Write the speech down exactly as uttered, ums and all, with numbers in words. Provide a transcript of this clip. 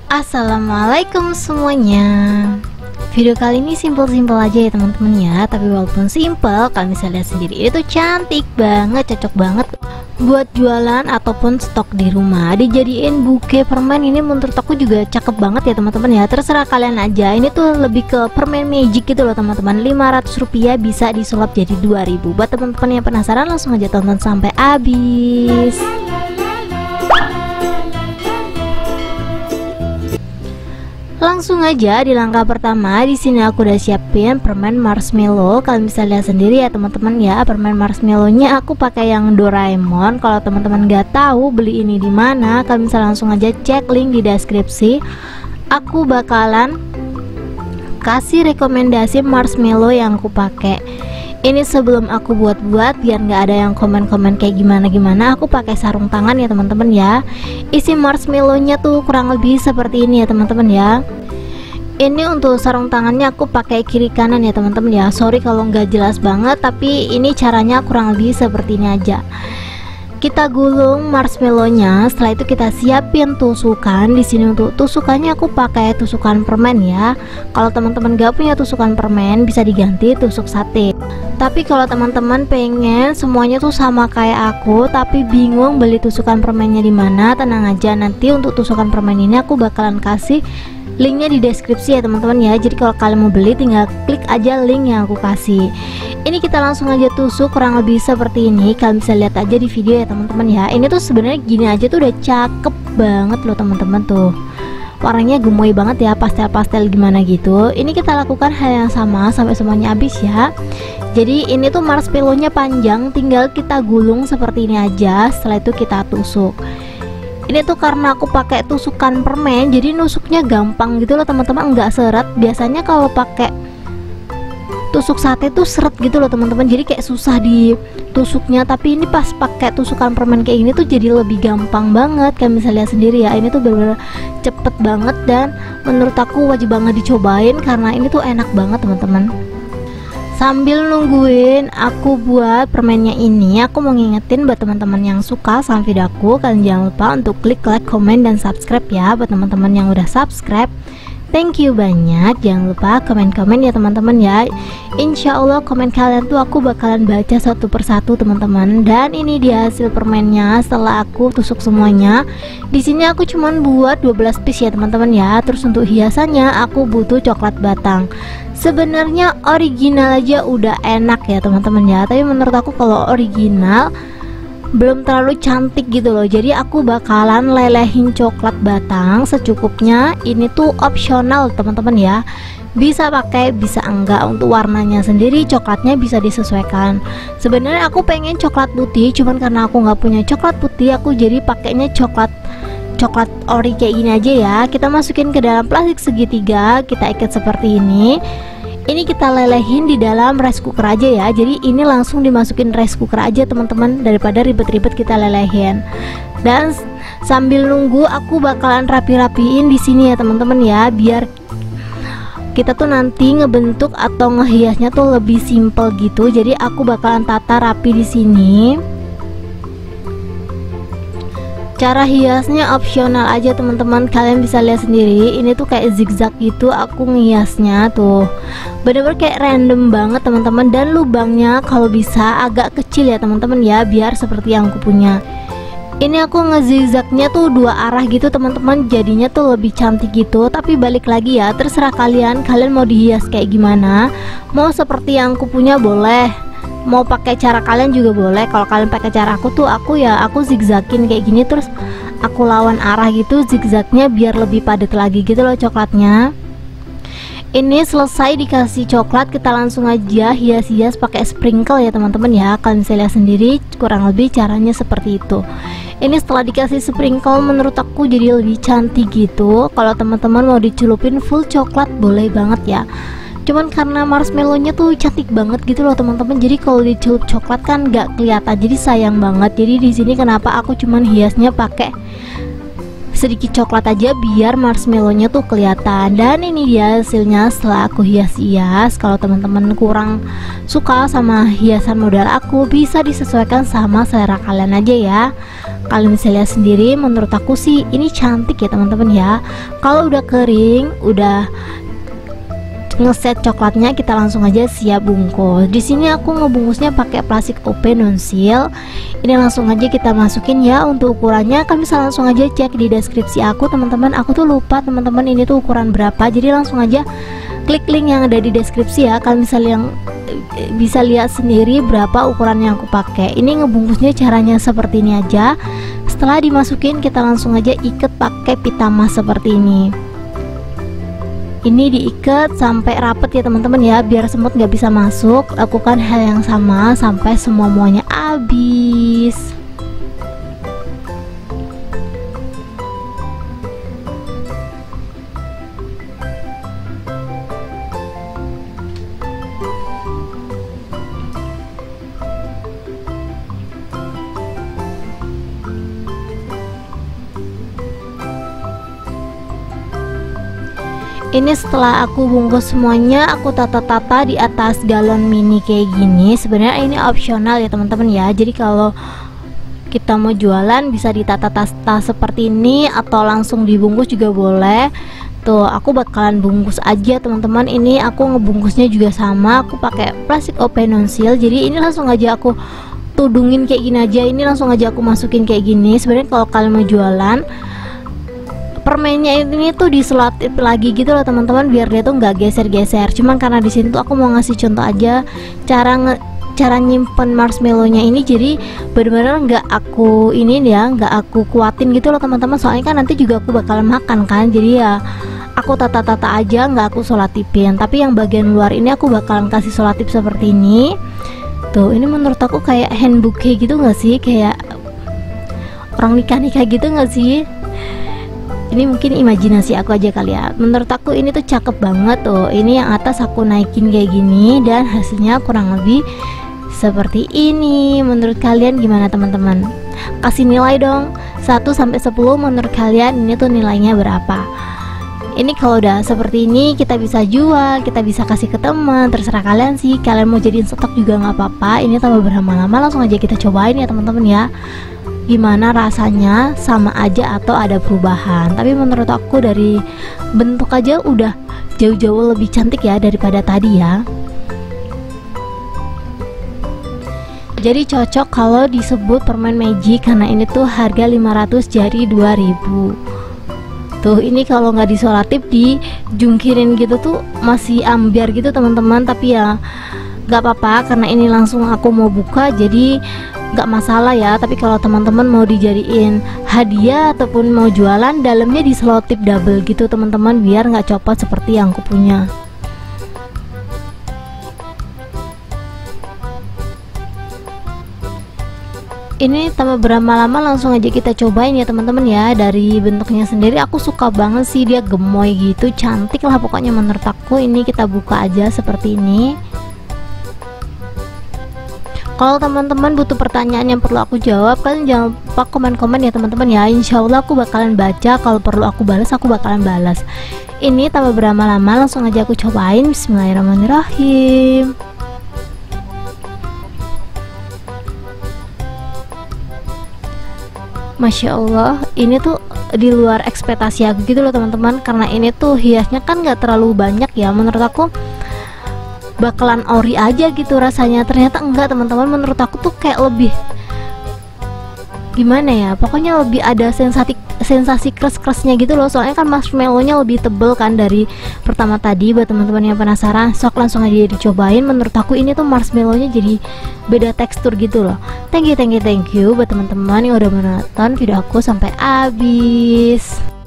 Assalamualaikum semuanya. Video kali ini simpel-simpel aja ya teman-teman ya. Tapi walaupun simpel, kalian bisa lihat sendiri, itu cantik banget, cocok banget buat jualan ataupun stok di rumah. Dijadiin buke permen ini menurut aku juga cakep banget ya teman-teman ya. Terserah kalian aja. Ini tuh lebih ke permen magic gitu loh teman-teman. lima ratus rupiah bisa disulap jadi dua ribu. Buat teman-teman yang penasaran, langsung aja tonton sampai habis. Langsung aja di langkah pertama, di sini aku udah siapin permen marshmallow. Kalian bisa lihat sendiri ya teman-teman ya, permen marshmallownya aku pakai yang Doraemon. Kalau teman-teman nggak tahu beli ini di mana, kalian bisa langsung aja cek link di deskripsi. Aku bakalan kasih rekomendasi marshmallow yang aku pakai. Ini sebelum aku buat-buat biar nggak ada yang komen-komen kayak gimana-gimana, aku pakai sarung tangan ya teman-teman ya. Isi marshmallownya tuh kurang lebih seperti ini ya teman-teman ya. Ini untuk sarung tangannya aku pakai kiri kanan ya teman-teman ya. Sorry kalau nggak jelas banget, tapi ini caranya kurang lebih seperti ini aja. Kita gulung marshmallownya, setelah itu kita siapin tusukan. Di sini untuk tusukannya aku pakai tusukan permen ya. Kalau teman-teman gak punya tusukan permen, bisa diganti tusuk sate. Tapi kalau teman-teman pengen semuanya tuh sama kayak aku, tapi bingung beli tusukan permennya di mana, tenang aja, nanti untuk tusukan permen ini aku bakalan kasih linknya di deskripsi ya teman-teman ya. Jadi kalau kalian mau beli, tinggal klik aja link yang aku kasih. Ini kita langsung aja tusuk kurang lebih seperti ini. Kalian bisa lihat aja di video ya teman-teman ya. Ini tuh sebenarnya gini aja tuh udah cakep banget loh teman-teman tuh. Warnanya gemoy banget ya, pastel-pastel gimana gitu. Ini kita lakukan hal yang sama sampai semuanya habis ya. Jadi ini tuh marshmallownya panjang, tinggal kita gulung seperti ini aja. Setelah itu kita tusuk. Ini tuh karena aku pakai tusukan permen, jadi nusuknya gampang gitu loh teman-teman, nggak seret. Biasanya kalau pakai tusuk sate tuh seret gitu loh teman-teman, jadi kayak susah ditusuknya. Tapi ini pas pakai tusukan permen kayak gini tuh jadi lebih gampang banget. Kalian bisa lihat sendiri ya, ini tuh bener-bener cepet banget dan menurut aku wajib banget dicobain karena ini tuh enak banget teman-teman. Sambil nungguin aku buat permennya ini, aku mau ngingetin buat teman-teman yang suka sama video aku, kalian jangan lupa untuk klik like, komen, dan subscribe ya. Buat teman-teman yang udah subscribe, thank you banyak. Jangan lupa komen-komen ya teman-teman ya. Insya Allah komen kalian tuh aku bakalan baca satu persatu teman-teman. Dan ini dia hasil permennya setelah aku tusuk semuanya. Di sini aku cuman buat dua belas piece ya teman-teman ya. Terus untuk hiasannya aku butuh coklat batang. Sebenarnya original aja udah enak ya teman-teman ya, tapi menurut aku kalau original belum terlalu cantik gitu loh. Jadi aku bakalan lelehin coklat batang secukupnya. Ini tuh opsional teman-teman ya, bisa pakai bisa enggak. Untuk warnanya sendiri coklatnya bisa disesuaikan. Sebenarnya aku pengen coklat putih, cuman karena aku nggak punya coklat putih, aku jadi pakainya coklat coklat ori kayak gini aja ya. Kita masukin ke dalam plastik segitiga, kita ikat seperti ini. Ini kita lelehin di dalam rice cooker aja ya. Jadi ini langsung dimasukin rice cooker aja teman-teman, daripada ribet-ribet kita lelehin. Dan sambil nunggu aku bakalan rapi-rapiin di sini ya teman-teman ya, biar kita tuh nanti ngebentuk atau ngehiasnya tuh lebih simple gitu. Jadi aku bakalan tata rapi di sini. Cara hiasnya opsional aja teman-teman, kalian bisa lihat sendiri. Ini tuh kayak zigzag gitu aku ngehiasnya tuh, bener-bener kayak random banget teman-teman. Dan lubangnya kalau bisa agak kecil ya teman-teman ya, biar seperti yang aku punya. Ini aku ngezigzagnya tuh dua arah gitu teman-teman, jadinya tuh lebih cantik gitu. Tapi balik lagi ya, terserah kalian, kalian mau dihias kayak gimana. Mau seperti yang aku punya boleh, mau pakai cara kalian juga boleh. Kalau kalian pakai cara aku tuh, aku ya aku zigzagin kayak gini, terus aku lawan arah gitu zigzagnya biar lebih padat lagi gitu loh coklatnya. Ini selesai dikasih coklat, kita langsung aja hias-hias pakai sprinkle ya teman-teman ya. Kalian bisa lihat sendiri kurang lebih caranya seperti itu. Ini setelah dikasih sprinkle menurut aku jadi lebih cantik gitu. Kalau teman-teman mau dicelupin full coklat boleh banget ya. Cuman karena marshmallownya tuh cantik banget gitu loh teman-teman, jadi kalau dicelup coklat kan nggak kelihatan, jadi sayang banget. Jadi di sini kenapa aku cuman hiasnya pakai sedikit coklat aja biar marshmallownya tuh kelihatan. Dan ini dia hasilnya setelah aku hias-hias. Kalau teman-teman kurang suka sama hiasan model aku, bisa disesuaikan sama selera kalian aja ya. Kalian bisa lihat sendiri, menurut aku sih ini cantik ya teman-teman ya. Kalau udah kering, udah ngeset coklatnya, kita langsung aja siap bungkus. Di sini aku ngebungkusnya pakai plastik open non seal. Ini langsung aja kita masukin ya. Untuk ukurannya kalian bisa langsung aja cek di deskripsi aku teman-teman. Aku tuh lupa teman-teman ini tuh ukuran berapa, jadi langsung aja klik link yang ada di deskripsi ya. Kalian bisa yang bisa lihat sendiri berapa ukuran yang aku pakai. Ini ngebungkusnya caranya seperti ini aja. Setelah dimasukin, kita langsung aja ikat pakai pita mas seperti ini. Ini diikat sampai rapet ya teman-teman ya, biar semut nggak bisa masuk. Lakukan hal yang sama sampai semua muanya habis. Ini setelah aku bungkus semuanya, aku tata-tata di atas galon mini kayak gini. Sebenarnya ini opsional ya teman-teman ya. Jadi kalau kita mau jualan bisa ditata-tata seperti ini atau langsung dibungkus juga boleh. Tuh, aku bakalan bungkus aja teman-teman. Ini aku ngebungkusnya juga sama, aku pakai plastik open non seal. Jadi ini langsung aja aku tudungin kayak gini aja. Ini langsung aja aku masukin kayak gini. Sebenarnya kalau kalian mau jualan, permennya ini tuh diselotip lagi gitu loh teman-teman, biar dia tuh nggak geser-geser. Cuman karena di sini tuh aku mau ngasih contoh aja cara nge cara nyimpen marshmallownya ini. Jadi benar-benar nggak aku ini ya, nggak aku kuatin gitu loh teman-teman. Soalnya kan nanti juga aku bakalan makan kan. Jadi ya aku tata-tata aja, nggak aku solatipin. Tapi yang bagian luar ini aku bakalan kasih solatip seperti ini. Tuh, ini menurut aku kayak hand bouquet gitu nggak sih, kayak orang nikah-nikah gitu nggak sih? Ini mungkin imajinasi aku aja kali ya. Menurut aku ini tuh cakep banget tuh. Ini yang atas aku naikin kayak gini dan hasilnya kurang lebih seperti ini. Menurut kalian gimana teman-teman? Kasih nilai dong, satu sampai sepuluh menurut kalian ini tuh nilainya berapa? Ini kalau udah seperti ini kita bisa jual, kita bisa kasih ke teman, terserah kalian sih. Kalian mau jadiin stok juga nggak apa-apa. Ini tambah berlama-lama, langsung aja kita cobain ya teman-teman ya. Gimana rasanya, sama aja atau ada perubahan. Tapi menurut aku dari bentuk aja udah jauh-jauh lebih cantik ya daripada tadi ya. Jadi cocok kalau disebut permen magic, karena ini tuh harga lima ratus jadi dua ribu. Tuh, ini kalau nggak disolatip dijungkirin gitu tuh masih ambiar gitu teman-teman. Tapi ya nggak apa-apa, karena ini langsung aku mau buka jadi nggak masalah ya. Tapi kalau teman-teman mau dijadiin hadiah ataupun mau jualan, dalamnya diselotip double gitu teman-teman, biar nggak copot seperti yang aku punya. Ini tambah berlama-lama, langsung aja kita cobain ya teman-teman ya. Dari bentuknya sendiri aku suka banget sih, dia gemoy gitu, cantik lah pokoknya menurut aku. Ini kita buka aja seperti ini. Kalau teman-teman butuh pertanyaan yang perlu aku jawab, kalian jangan lupa komen-komen ya teman-teman ya. Insya Allah aku bakalan baca, kalau perlu aku balas aku bakalan balas. Ini tambah berlama-lama, langsung aja aku cobain. Bismillahirrahmanirrahim. Masya Allah, ini tuh di luar ekspektasi aku gitu loh teman-teman. Karena ini tuh hiasnya kan gak terlalu banyak ya, menurut aku bakalan ori aja gitu rasanya. Ternyata enggak teman-teman, menurut aku tuh kayak lebih gimana ya, pokoknya lebih ada sensasi sensasi kres-kresnya gitu loh. Soalnya kan marshmallownya lebih tebel kan dari pertama tadi. Buat teman-teman yang penasaran, sok langsung aja dicobain. Menurut aku ini tuh marshmallownya jadi beda tekstur gitu loh. Thank you, thank you, thank you buat teman-teman yang udah menonton video aku sampai habis.